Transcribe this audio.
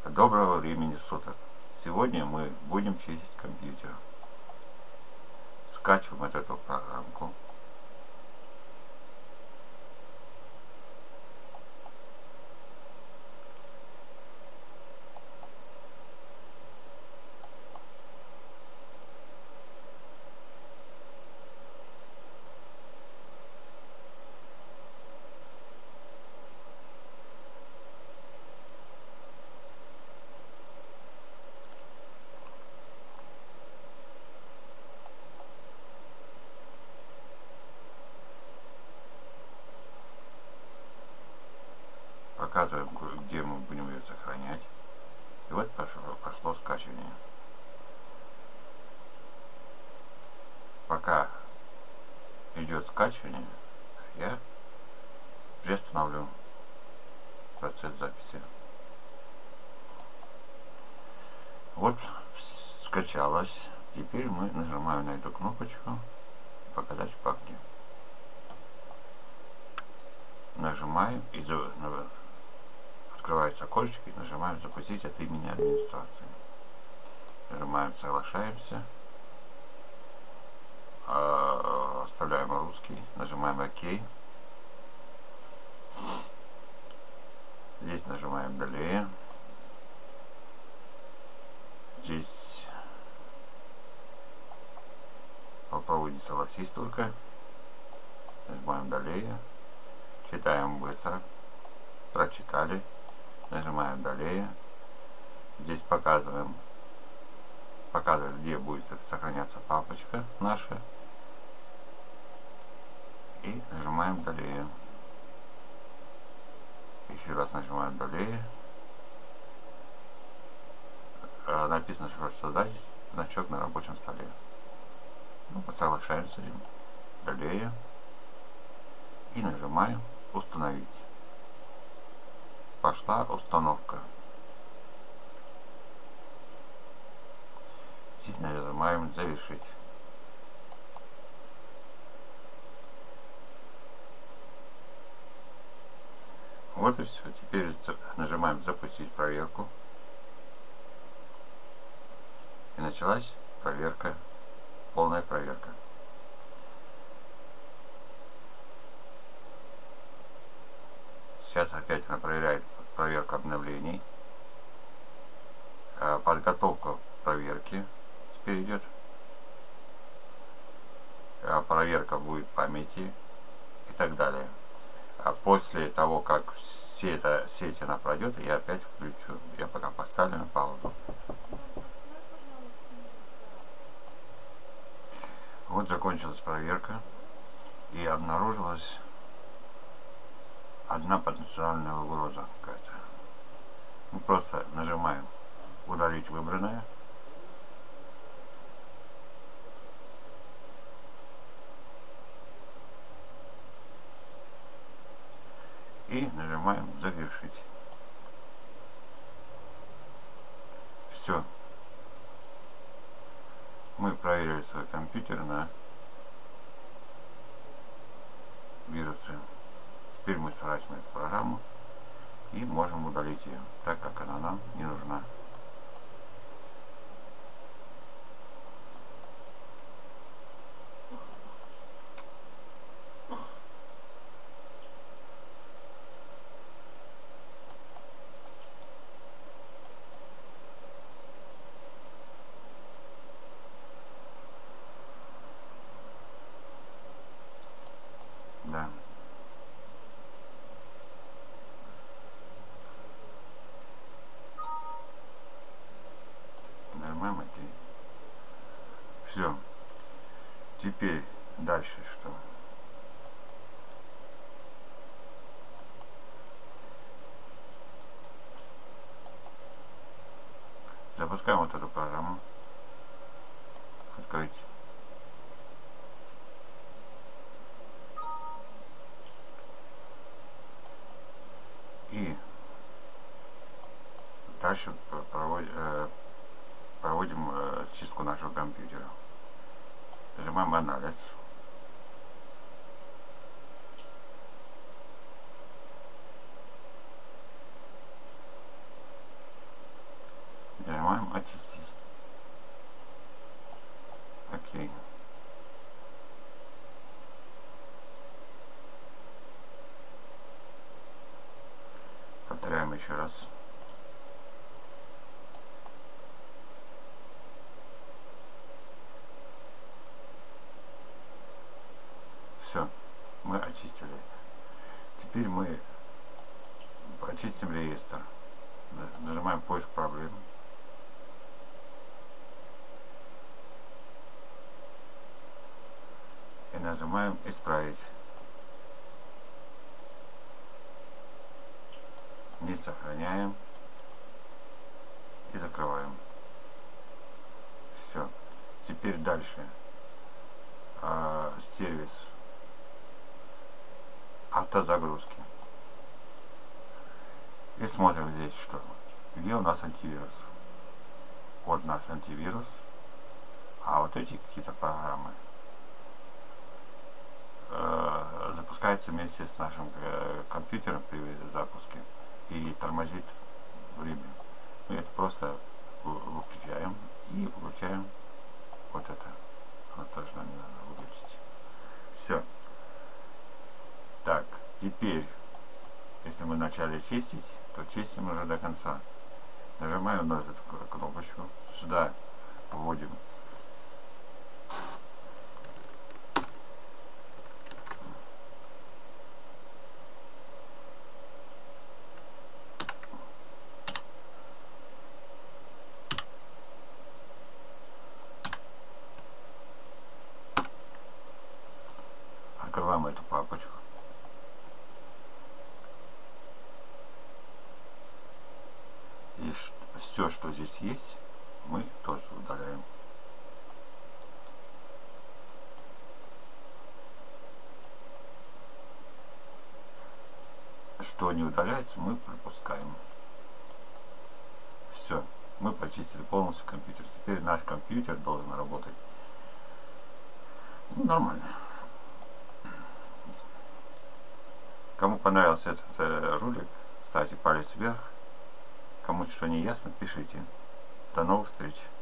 Доброго времени суток. Сегодня мы будем чистить компьютер. Скачиваем вот эту программку. Показываем, где мы будем ее сохранять. И вот пошло скачивание. Пока идет скачивание, я приостановлю процесс записи. Вот скачалось. Теперь мы нажимаем на эту кнопочку «Показать в папке». Нажимаем и открывается окошечко, и нажимаем «Запустить от имени администрации». Нажимаем «Соглашаемся». Оставляем русский. Нажимаем «Ок». Здесь нажимаем «Далее». Здесь попробуйте согласись только. Нажимаем «Далее». Читаем быстро. Прочитали. Нажимаем «Далее». Здесь показывает, где будет сохраняться папочка наша. И нажимаем «Далее». Еще раз нажимаем «Далее». Написано, что создать значок на рабочем столе. Соглашаемся. «Далее». И нажимаем «Установить». Пошла установка. Здесь нажимаем «Завершить». Вот и все. Теперь нажимаем «Запустить проверку». И началась проверка, полная проверка. Сейчас опять она проверяет проверку обновлений. Подготовка проверки теперь идет. Проверка будет памяти и так далее. После того, как сеть она пройдет, я опять включу. Я пока поставлю на паузу. Вот закончилась проверка. И обнаружилась одна потенциальная угроза какая-то. Мы просто нажимаем «Удалить выбранное». И нажимаем «Завершить». Все. Мы проверили свой компьютер на вирусы. Теперь мы сворачиваем эту программу и можем удалить ее, так как она нам не нужна. Да. Нажимаем «Ок». Все. Теперь дальше что? Запускаем вот эту программу. Открыть. И дальше проводим чистку нашего компьютера. Нажимаем «Анализ». Нажимаем очистить. Окей. Повторяем еще раз. Все, мы очистили. Теперь мы очистим реестр. Нажимаем поиск проблем. И нажимаем исправить. Не сохраняем. И закрываем. Все. Теперь дальше. Сервис автозагрузки. И смотрим здесь, что где у нас антивирус. Вот наш антивирус. А вот эти какие-то программы запускаются вместе с нашим компьютером при запуске и тормозит время. Мы это просто выключаем и выключаем вот это. Оно тоже нам не надо выключить. Все. Так, теперь, если мы начали чистить, то чистим уже до конца. Нажимаем на эту кнопочку. Сюда вводим открываем эту папочку. И все, что здесь есть, мы тоже удаляем. Что не удаляется, мы пропускаем. Все, мы почистили полностью компьютер. Теперь наш компьютер должен работать нормально. Кому понравился этот ролик, ставьте палец вверх. Кому что не ясно, пишите. До новых встреч.